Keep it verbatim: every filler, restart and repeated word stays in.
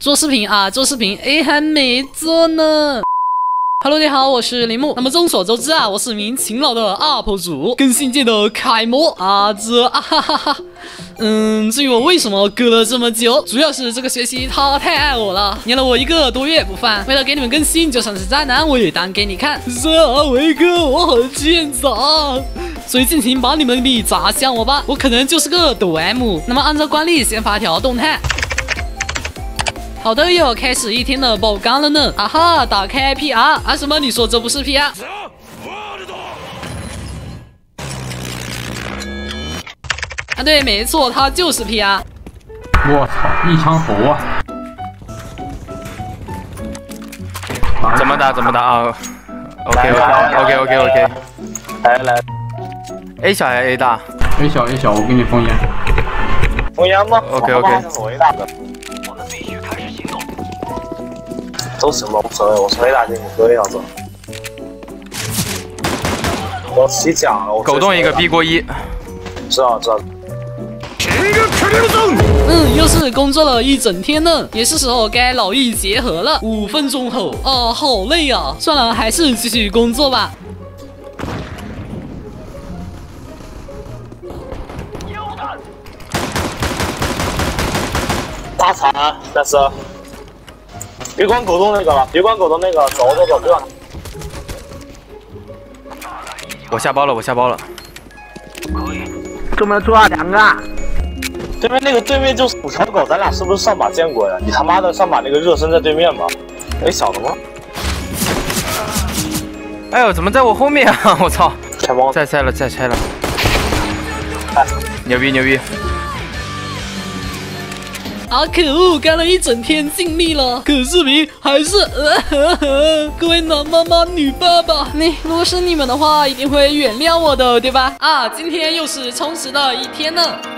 做视频啊，做视频，哎，还没做呢。Hello， 你好，我是铃木。那么众所周知啊，我是名勤劳的 U P 主，更新界的楷模啊，这啊哈哈哈。嗯，至于我为什么隔了这么久，主要是这个学期他太爱我了，黏了我一个多月不放。为了给你们更新，就算是渣男我也当给你看。是啊，伟哥，我很欠砸。所以尽情把你们的砸向我吧，我可能就是个抖 M。那么按照惯例，先发条动态。好的，又要开始一天的爆缸了呢。啊哈，打开 P R 啊什么？你说这不是 P R？ 啊对，没错，它就是 P R。 我操，一枪头啊！ 怎么打？怎么打啊 ？OK OK OK OK。 来来 ，A 小还是 A 大 ？A 小 A 小，我给你封烟。 封烟吗 ？OK OK。 我 A 大的。都行吧，无所谓，我从 A 大进，你搁 A 大走。我起讲了，我狗洞一个 B 过一。 知道知道。 嗯，又是工作了一整天呢，也是时候该劳逸结合了。五分钟后，啊，好累啊！算了，还是继续工作吧。 大残，但是别管狗洞那个了，别管狗洞那个，走走走，别管。 我下包了，我下包了。 这么出啊，两个。 对面那个对面就是五条狗，咱俩是不是上把见过呀？你他妈的上把那个热身在对面吧？哎，小的吗？ 哎呦，怎么在我后面啊？我操！ 拆包， 再拆了，再拆了。 哎， 牛逼牛逼！ 啊，可恶！干了一整天，尽力了，可视频还是……呃呵呵各位男妈妈、女爸爸，你如果是你们的话，一定会原谅我的，对吧？啊，今天又是充实的一天呢。